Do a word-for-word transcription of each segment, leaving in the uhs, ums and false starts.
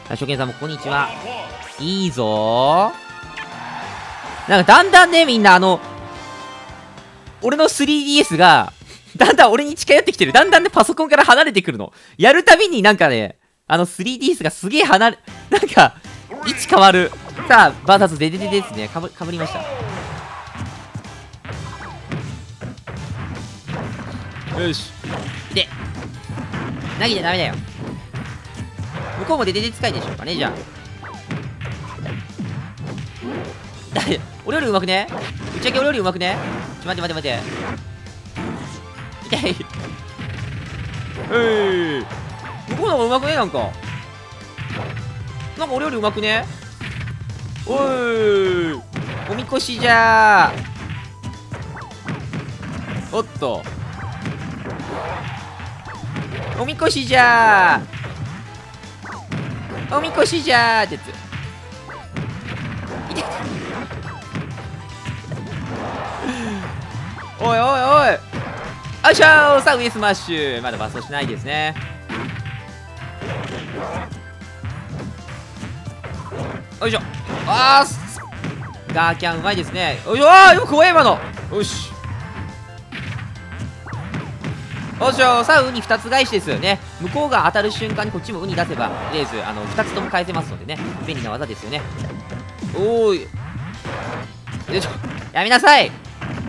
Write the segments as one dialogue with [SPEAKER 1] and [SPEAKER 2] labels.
[SPEAKER 1] 初見さんもこんにちは。いいぞー。なんかだんだんね、みんなあの、俺の スリーディーエス が、だんだん俺に近寄ってきてる。だんだんね、パソコンから離れてくるの。やるたびになんかね、あの スリーディーエス がすげえ離れ、なんか、位置変わる。さあ、バーサスデデデですね。かぶ、かぶりました。よし。で、投げちゃダメだよ。向こうもデデデ使いでしょうかね、じゃあ。だ俺より上手くね？打ち上げ俺より上手くね？ちょ、待って待って待って。痛い。えい。向こうの方が上手くね？なんか。なんか俺より上手くね？おーい。おみこしじゃー。おっと。おみこしじゃー。おみこしじゃーってやつ。痛い。おいおいおい。よいしょー。さあ上スマッシュ。まだバストしないですね。よいしょ。あー、ガーキャンうまいですね。よいしょー。よく怖い今の。よし。よいしょ。さあウニふたつ返しですよね。向こうが当たる瞬間にこっちもウニ出せばとりあえずあのふたつとも返せますのでね、便利な技ですよね。おーい。よいしょ。やめなさい。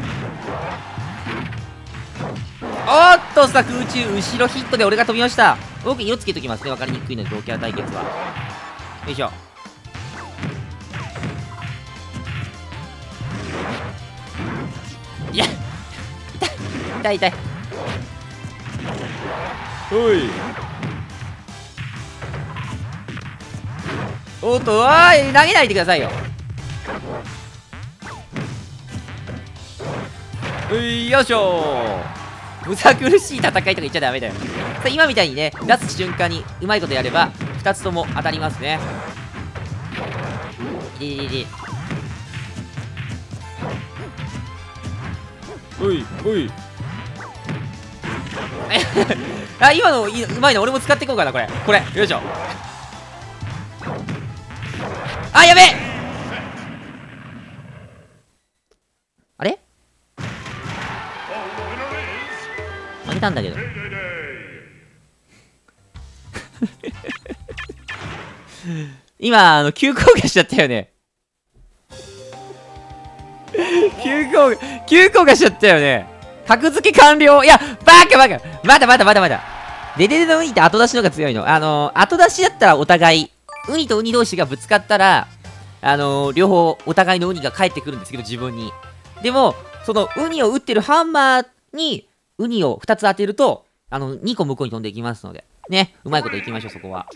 [SPEAKER 1] おーっとさ、空中後ろヒットで俺が飛びました。僕色つけときますね、分かりにくいので同キャラ対決は。よいしょ。いや、痛い痛い痛い。おい。おっと、おーい、投げないでくださいよ。うい、よいしょー。むさ苦しい戦いとか言っちゃダメだよ。さあ今みたいにね、出す瞬間にうまいことやればふたつとも当たりますね。いりりり。おいおい。あ、今のいいうまいの。俺も使っていこうかな、これこれ。よいしょ。あ、やべえ。あれ負けたんだけど。今あの急降下しちゃったよね。急降下急降下しちゃったよね。格付け完了。いや、バカバカ。まだまだまだまだ。デデデのウニって後出しの方が強いの。あのー、後出しだったらお互い、ウニとウニ同士がぶつかったら、あのー、両方お互いのウニが返ってくるんですけど、自分に。でも、そのウニを打ってるハンマーに、ウニをふたつ当てると、あの、にこ向こうに飛んでいきますので。ね、うまいこといきましょう、そこは。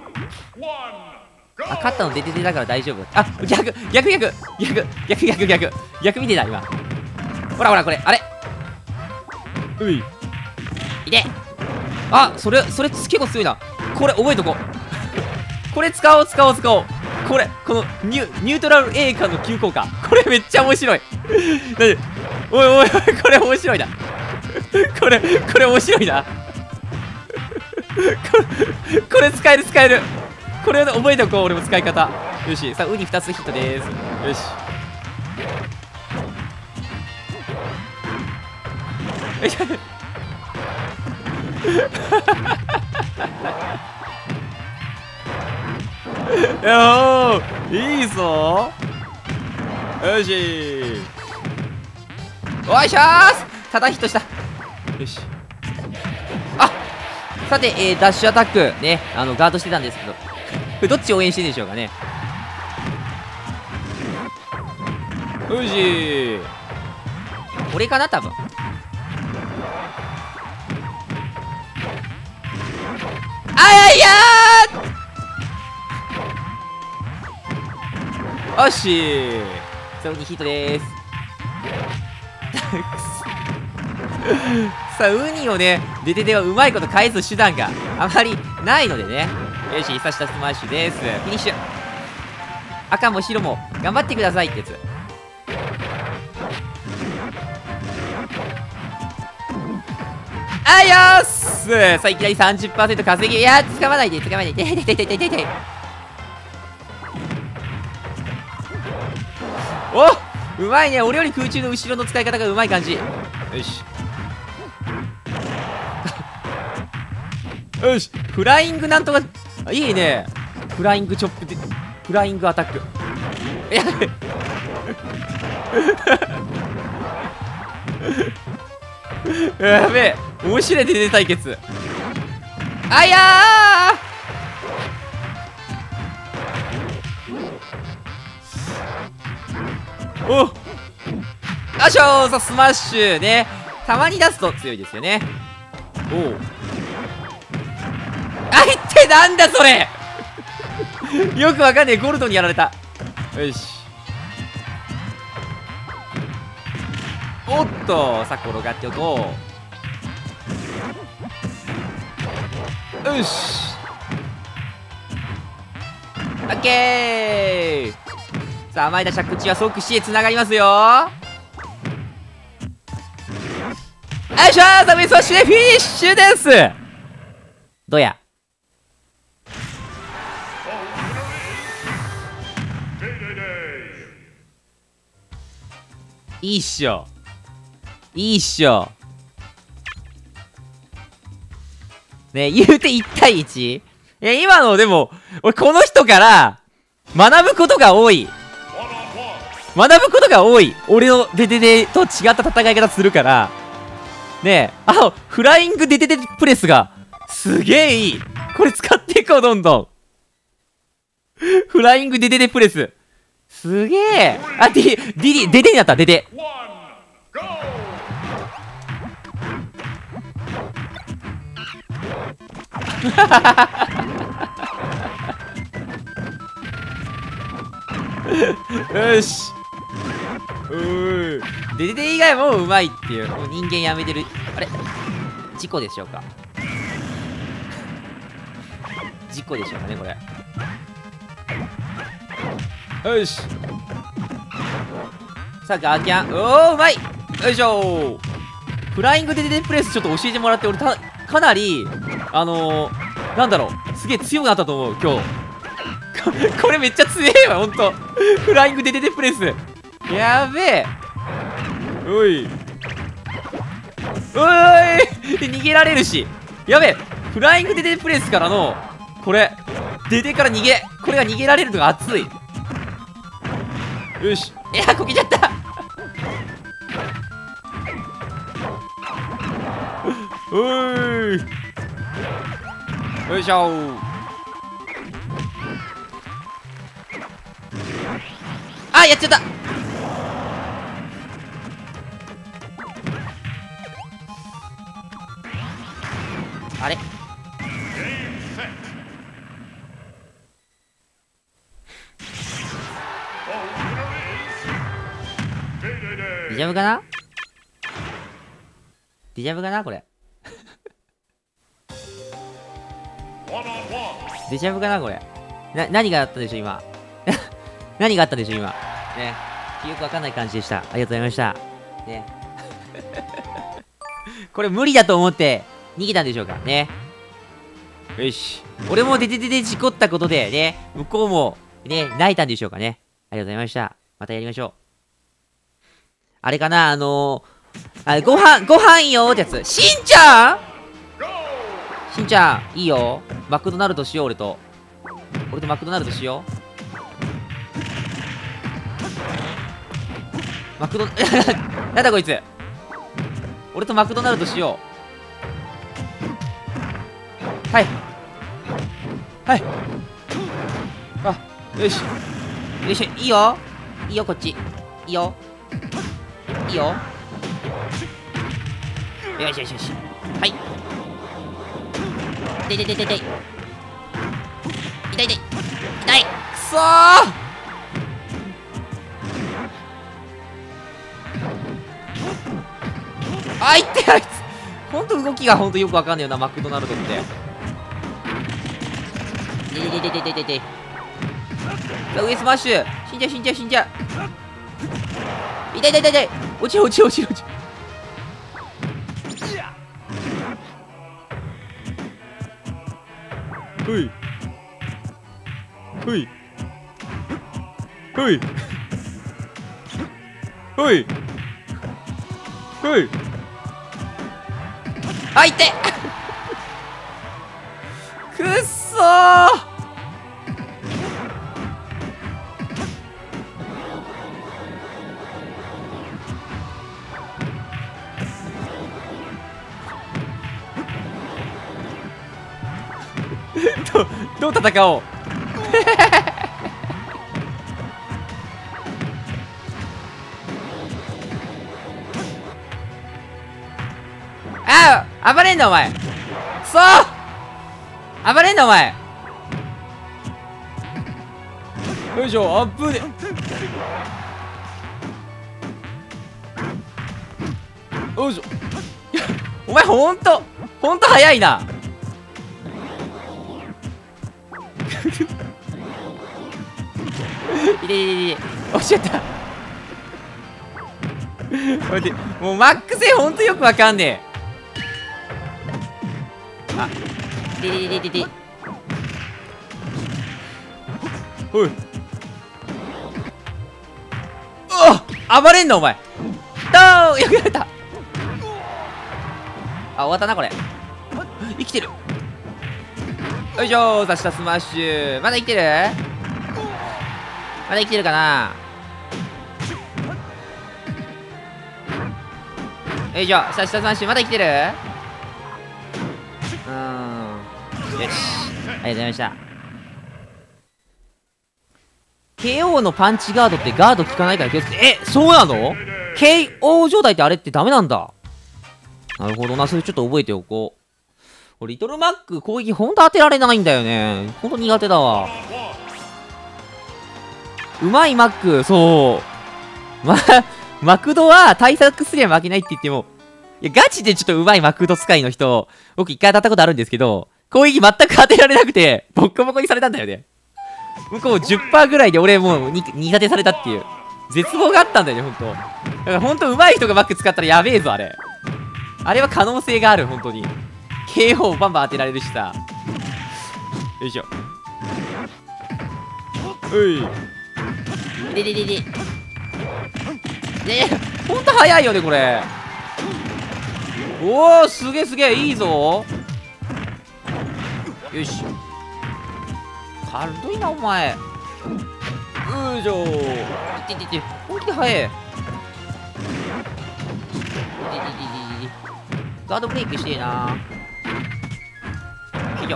[SPEAKER 1] あ、勝ったのデデデだから大丈夫。あ、逆、逆、逆、逆、逆、逆、逆、逆見てた、今。ほらほら、これ、あれうい。いて。あ、それ、それ結構強いな。これ覚えとこう。これ使おう、使おう、使おう。これ、このニュ、ニュートラル A 間の急降下。これめっちゃ面白い。おいおいおい、これ面白いな。これ、これ面白いな。これ、これ使える、使える。これ覚えておこう、俺も使い方。よし、さあ、ウニふたつヒットでーす。よし。よいしょ。よー、いいぞー。よし。おいしょーす。ただヒットした。よし。あ、さて、えー、ダッシュアタックね、あのガードしてたんですけど、これどっち応援してるんでしょうかね。よしー。俺かな、多分。あやいやー。よしー。それにヒットでーす。さあウニをね、デデデはうまいこと返す手段があまりないのでね。よし、久しぶりスマッシュです。フィニッシュ。赤も白も頑張ってくださいってやつ。あよーっす。さあいきなり さんじゅっパーセント 稼ぎ。いやー、掴まないで掴まないで。痛い痛い痛い痛い痛い。 お、うまいね。俺より空中の後ろの使い方がうまい感じ。よしよし、フライングなんとか、いいね。フライングチョップでフライングアタック。やべやべえ、面白いデデデ対決。あやーおっ、よいしょー。さあスマッシュね、たまに出すと強いですよね。おお、あいってなんだそれよくわかんねえ。ゴルドにやられた。よし、おっと、さあ転がっておこう。よし、オッケー。さあ前田着地は即死へつながりますよ。よいしょー。さあメスマッシュでフィニッシュです。どうや、いいっしょ、いいっしょね。言うていち対いち。いや今のでも俺この人から学ぶことが多い、学ぶことが多い。俺のデデデと違った戦い方するからね。え、あ、フライングデデデプレスがすげえいい。これ使っていこう、どんどんフライングデデデプレスすげえ。あ、ディディディデデになった。デデよし、うー、デデデ以外もうまいっていう。もう人間やめてる。あれ、事故でしょうか。事故でしょうかねこれ。よし、さあガーキャン、おおうまい。よいしょー。フライングデデデプレスちょっと教えてもらって、俺たかなりあのー、なんだろう、すげえ強くなったと思う今日これめっちゃ強えわほんとフライングデデデプレスやべえ。おいおいで逃げられるし、やべえ。フライングデデデプレスからのこれデデから逃げ、これが逃げられるのが熱い。よし、いやこけちゃったおーい、よいしょー。あ、やっちゃった。あれ、デジャブかな、デジャブかなこれデジャブかなこれ。な、何があったでしょ今何があったでしょ今ね。よくわかんない感じでした。ありがとうございましたねこれ無理だと思って逃げたんでしょうかね。よし、俺もデデデデ事故ったことでね、向こうもね泣いたんでしょうかね。ありがとうございました。またやりましょう。あれかな、あのー、あ、ご飯ご飯よーってやつ。しんちゃんしんちゃんいいよ、マクドナルドしよう。俺と俺とマクドナルドしよう。マクドなんだこいつ。俺とマクドナルドしよう。はいはいあ、よしよいしょ。いいよいいよ、こっちいいよいいよ。よしよしよし、はい。痛い痛い痛い痛い痛い痛い痛い痛い、くそー。あ、いってあいつほんと動きがほんとよくわかんないよな、マクドナルドって。ででででででで上スマッシュ、死んじゃう死んじゃう死んじゃう。痛い痛い痛い痛い、落ちる落ちる落ちる落ちる。ほいほいほいおいおい、あ、いってくっそー。どどう戦おうああ、暴れんなお前。くそー、暴れんなお前。よいしょ、あぶね。よいしょお前ほんとほんと早いな。いれいれいれ、落ちちゃった待って、もうマックスほんとよくわかんねえ。あ、いれいれいれいれ、おい、あ、暴れんなお前。ドーン、よくやった。あ、終わったなこれ。生きてる。よいしょー、刺したスマッシュ。まだ生きてる？まだ生きてるかな。よいしょ、刺したスマッシュ。まだ生きてる？うーん、よし、ありがとうございました。 ケーオー のパンチガードってガード効かないから気をつけて。え、そうなの？ ケーオー 状態ってあれってダメなんだ。なるほどな、それちょっと覚えておこう。リトルマック攻撃ほんと当てられないんだよね。ほんと苦手だわ。うまいマック、そう。ま、マクドは対策すりゃ負けないって言っても、いや、ガチでちょっとうまいマクド使いの人、僕一回当たったことあるんですけど、攻撃全く当てられなくて、ボッコボコにされたんだよね。向こう じゅっパーセント ぐらいで俺もうに苦手されたっていう。絶望があったんだよね、ほんと。だからほんとうまい人がマック使ったらやべえぞ、あれ。あれは可能性がある、ほんとに。ケーオー バンバン当てられるしさ。よいしょ。おい。でででで。で、ほんと早いよね、これ。おお、すげえすげえ、いいぞ。よいしょ。軽いな、お前。よいしょ。いってってって、本気で早え。ガードブレイクしてえな。よいしょ。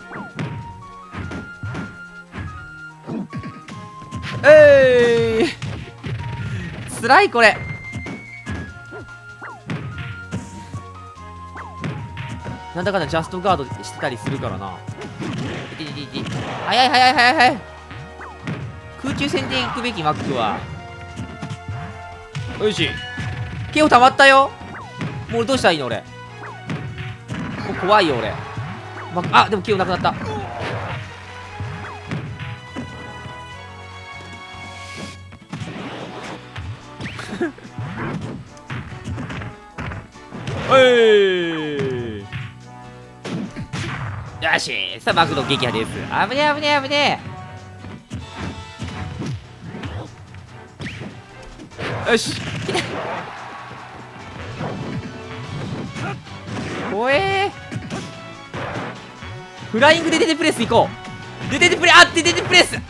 [SPEAKER 1] えい、つらいこれ。なんだかんだジャストガードしてたりするからな。早い早い早い早い。空中戦で行くべきマックは。よし、ケーオー溜まったよ。もうどうしたらいいの俺。もう怖いよ俺。ま、あ、でもケーオーなくなった。おい、よし、さあマクド撃破です。危ねえ危ねえ危ねえ。よし怖えー。フライングでデテプレス行こう。デテテプレ、あってデテプレス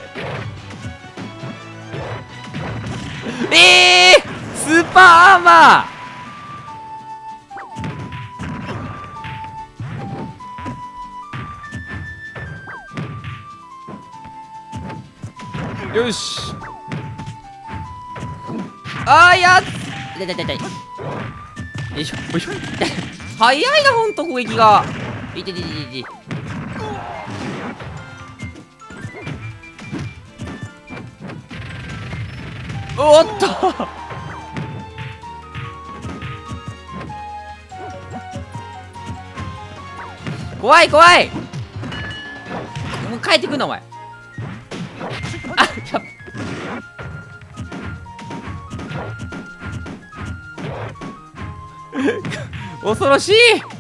[SPEAKER 1] えー、スーパーアーマー。よし、あー、やっ痛い痛い痛い。よいしょよいしょ早いなほんと攻撃が。いててててて。おっと怖い怖い。もう帰ってくんなお前。あっ、やっ恐ろしい。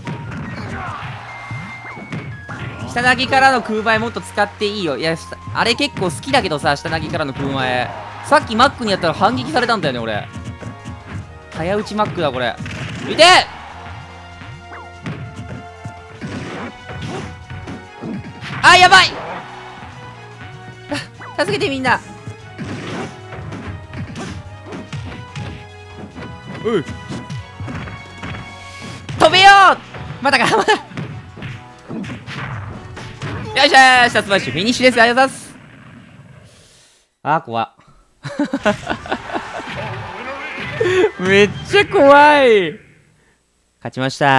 [SPEAKER 1] 下投げからの空前もっと使っていいよ。いや、あれ結構好きだけどさ、下投げからの空前さっきマックにやったら反撃されたんだよね俺。早打ちマックだこれ。いてあーやばい助けてみんな。うい飛べよーまだかまだよいしょー、下スマッシュフィニッシュです。ありがとうございます。あー怖っめっちゃ怖い。勝ちました。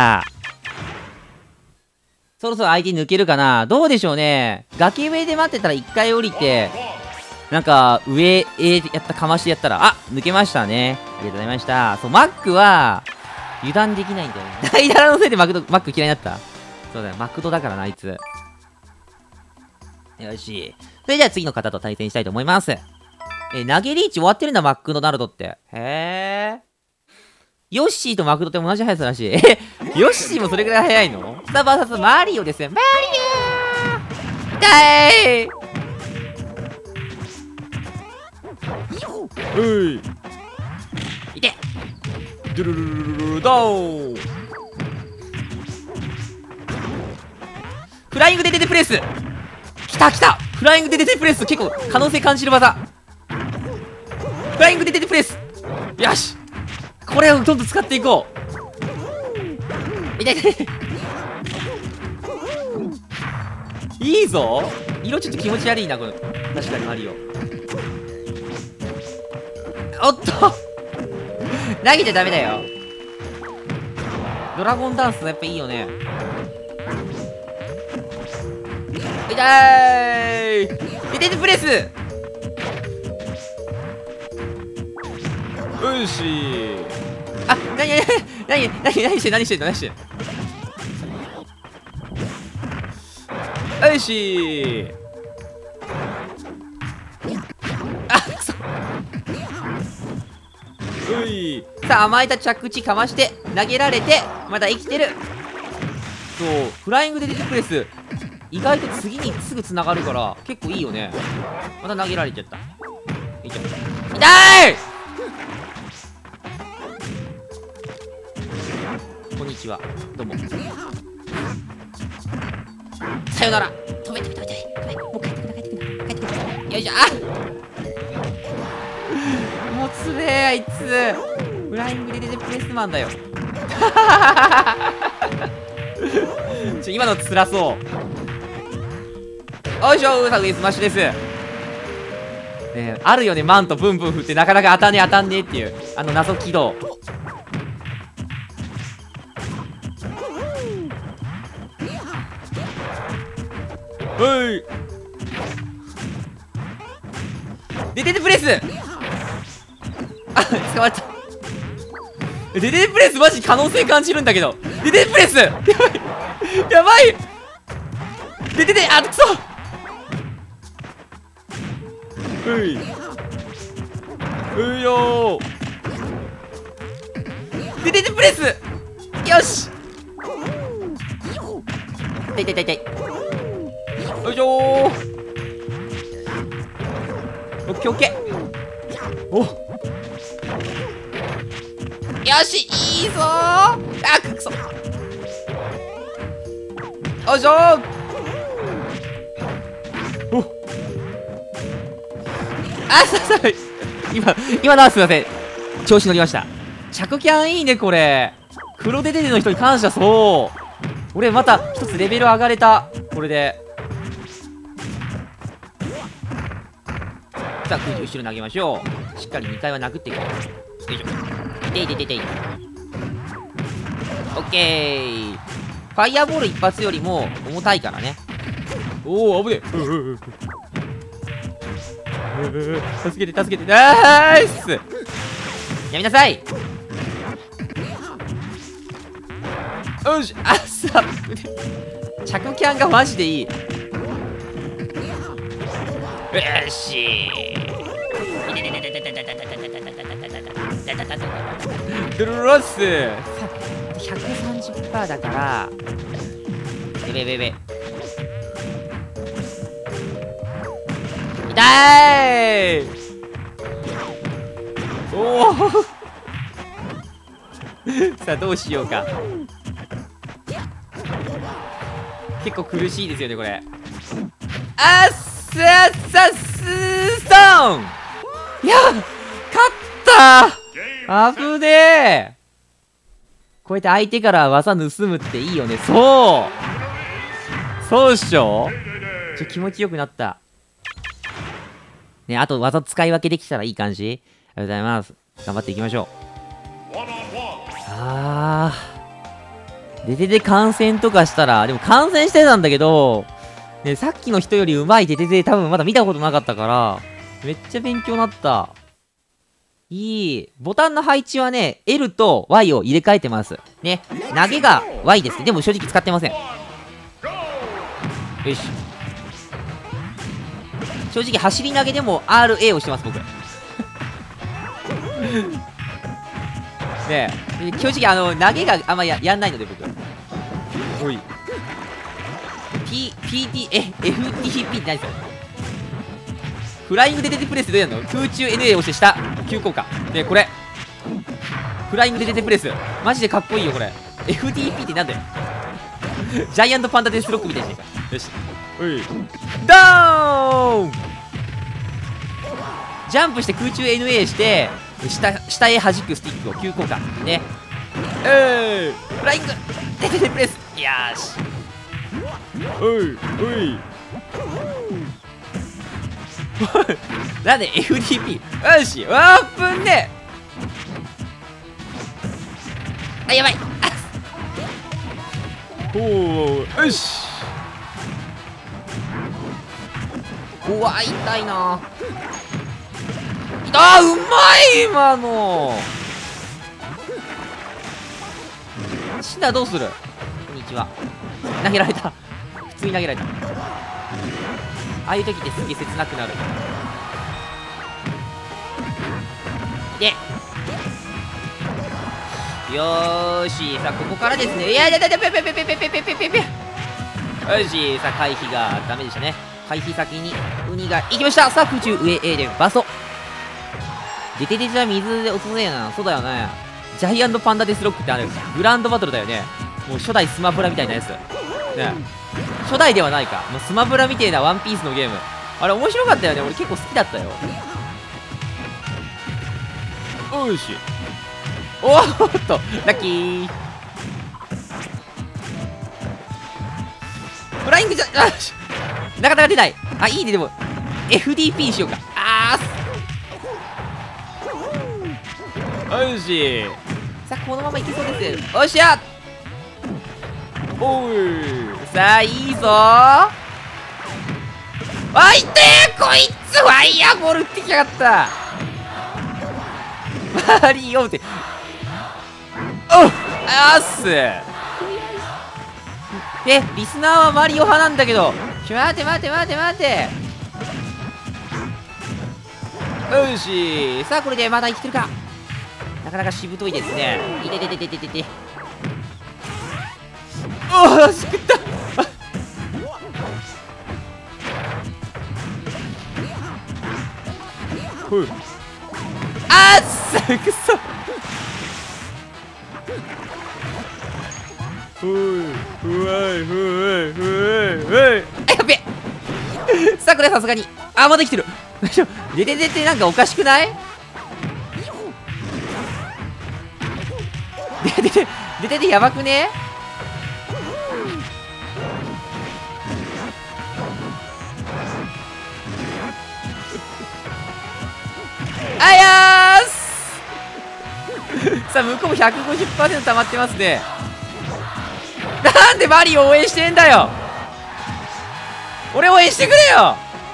[SPEAKER 1] そろそろ相手抜けるかな。どうでしょうね。崖上で待ってたら一回降りてなんか上へやったかましてやったら、あ抜けましたね。ありがとうございました。そうマックは油断できないんだよね。大ダラのせいでマクドマック嫌いになった。そうだよマクドだからなあいつ。よし、それでは次の方と対戦したいと思います。え投げリーチ終わってるんだマクドナルドって。へえ。ヨッシーとマクドって同じ速さらしい。えヨッシーもそれぐらい速いの？さあバーサスマリオですよ。マリオー痛い。ういいてドゥルルルルルルドーフライングで出てプレスきたきた。フライングで出てプレス結構可能性感じる技。フライングで出てプレスよしこれをどんどん使っていこう。痛い痛いいいぞ。色ちょっと気持ち悪いなこれ。確かにマリオおっと投げちゃダメだよ。ドラゴンダンスやっぱいいよね。痛いで出てプレスよしあなになになになに何して何してんの何してんのよしあくそういさあ甘えた着地かまして投げられてまだ生きてる。そうフライングで出てプレス意外と次にすぐつながるから結構いいよね。また投げられちゃった。いいじゃん痛いこんにちはどうもさよなら。止めて止めて止めて止めてもう帰ってくな帰ってくな帰ってくなよいしょ。あもうつれえあいつフライングで出てプレスマンだよちょ今のつらそう。よいしょさあ上スマッシュです。ねあるよねマントブンブン振ってなかなか当たんねえ当たんねえっていうあの謎起動。おいでててプレスあ捕まった。でててプレスマジ可能性感じるんだけど。でててプレスやばいやばいでててあくそういういうよーでててプレスよし痛い痛い痛い痛いよいしょーオッケーオッケーおよしいいぞーあくそよいしょーおあささ今今のはすいません調子乗りました。着キャンいいねこれ。黒デデデの人に感謝。そう俺また一つレベル上がれたこれで。さあ空中後ろ投げましょう。しっかりにかいは殴っていこう。よいしょいていていていてい。オッケーファイヤーボール一発よりも重たいからね。おお危ねえ助けて助けてナイスやめなさい。よしあっさ着キャンがマジでいい。よしドロロス ひゃくさんじゅっパーセント だからベベベベ痛いさあどうしようか。結構苦しいですよねこれ。あっさっさっすーストーン。いや勝ったー。危ねえ。こうやって相手から技盗むっていいよね。そうそうっしょ。ちょ気持ちよくなった。ね、あと技使い分けできたらいい感じ。ありがとうございます。頑張っていきましょう。あー。デデデ観戦とかしたら、でも観戦してたんだけど、ね、さっきの人より上手いデデデ多分まだ見たことなかったから、めっちゃ勉強になった。いい。ボタンの配置はね、L と Y を入れ替えてます。ね。投げが Y です。でも正直使ってません。よし。正直走り投げでも アールエー をしてます僕。ねえ正直あの投げがあんま や, やんないので僕。おい P、ピーティー、え、エフティーピー って何ですか。フライングで出てプレスどうやるの。空中 エヌエー を押して下急降下でこれフライングで出てプレスマジでかっこいいよこれ。 エフティーピー ってなんだよ。ジャイアントパンダデスロックみたいじゃねえか。よしおいダウン。ジャンプして空中 エヌエー して下下へ弾くスティックを急降下ね。えーフライングで出てプレス。よしおいおいなんで エフディーピー よしワープンね。あやばいおおよし。うわ痛いな。あーうまい今の。死んだらどうする。こんにちは。投げられた。普通に投げられた。ああいう時ってすげえ切なくなる。でよーしさあここからですね。いやいやいやいやペペペペペペペペペペ。よしさあ回避がダメでしたね。回避先にウニが行きました。さあ空中上 A でバスト。デテデじゃ水で落とせやな。そうだよね。ジャイアントパンダデスロックってあるグランドバトルだよね。もう初代スマブラみたいなやつね。初代ではないか。もうスマブラみたいなワンピースのゲーム。あれ面白かったよね。俺結構好きだったよ。よしおーっとラッキーフライングじゃあなかなか出ない。あいいね。でも エフディーピー にしようか。あーよしさあこのままいけそうです。おっしゃおいさあいいぞー。あいてーこいつファイヤーボール打ってきやがった。マリオっておっあっすでリスナーはマリオ派なんだけどちょ待て待て待て待て。よしさあこれでまだ生きてるか。なかなかしぶといですね。いててててててておお救ったふうあっさくそふうふわいふわいふわいふわいやべさあこれさすがにあまだ生きてるでてててなんかおかしくない。でててでててやばくね。あやーすさあ向こうも ひゃくごじゅっパーセント 溜まってますね。なんでマリオ応援してんだよ。俺応援してくれよ。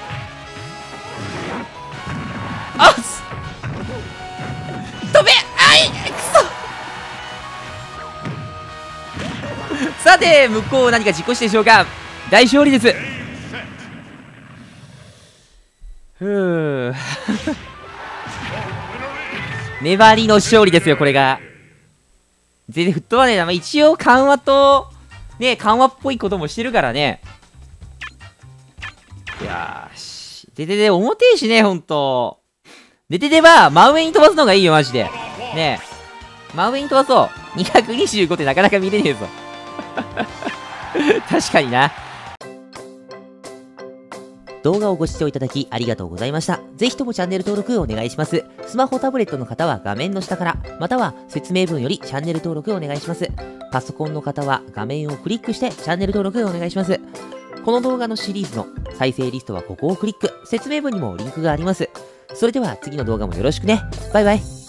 [SPEAKER 1] あっ飛べあいくそさて向こう何か自己しでしょうか。大勝利です。ふう粘りの勝利ですよこれが。全然フットワークね一応緩和とね緩和っぽいこともしてるからね。いやーしででで重てえしねほんとでててば、真上に飛ばすのがいいよ、マジで。ねえ。真上に飛ばそう。にひゃくにじゅうごってなかなか見れねえぞ。確かにな。動画をご視聴いただきありがとうございました。ぜひともチャンネル登録お願いします。スマホタブレットの方は画面の下から、または説明文よりチャンネル登録お願いします。パソコンの方は画面をクリックしてチャンネル登録お願いします。この動画のシリーズの再生リストはここをクリック。説明文にもリンクがあります。それでは次の動画もよろしくね。バイバイ。